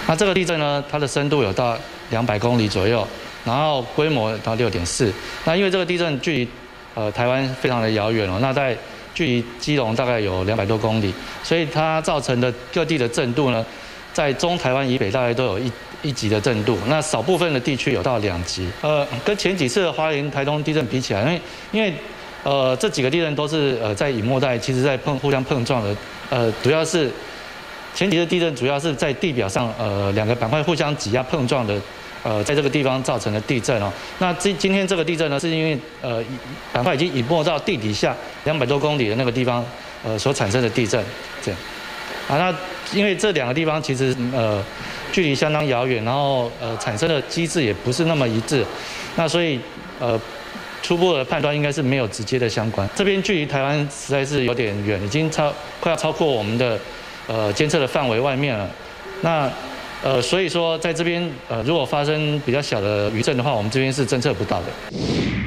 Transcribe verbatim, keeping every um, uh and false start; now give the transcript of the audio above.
那这个地震呢，它的深度有到两百公里左右，然后规模到六点四。那因为这个地震距离呃台湾非常的遥远哦，那在距离基隆大概有两百多公里，所以它造成的各地的震度呢，在中台湾以北大概都有一一级的震度，那少部分的地区有到两级。呃，跟前几次的花莲、台东地震比起来，因为因为呃这几个地震都是呃在隐没带，其实在碰互相碰撞的，呃主要是。前几次地震主要是在地表上，呃，两个板块互相挤压碰撞的，呃，在这个地方造成的地震哦。那今今天这个地震呢，是因为呃板块已经隐没到地底下两百多公里的那个地方，呃所产生的地震，这样。啊，那因为这两个地方其实呃距离相当遥远，然后呃产生的机制也不是那么一致，那所以呃初步的判断应该是没有直接的相关。这边距离台湾实在是有点远，已经超快要超过我们的。呃，监测的范围外面了，那呃，所以说在这边呃，如果发生比较小的余震的话，我们这边是侦测不到的。